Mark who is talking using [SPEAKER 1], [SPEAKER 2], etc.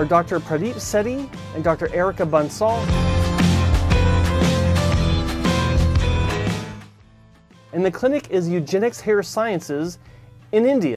[SPEAKER 1] are Dr. Pradeep Sethi and Dr. Arika Bansal. And the clinic is Eugenix Hair Sciences in India.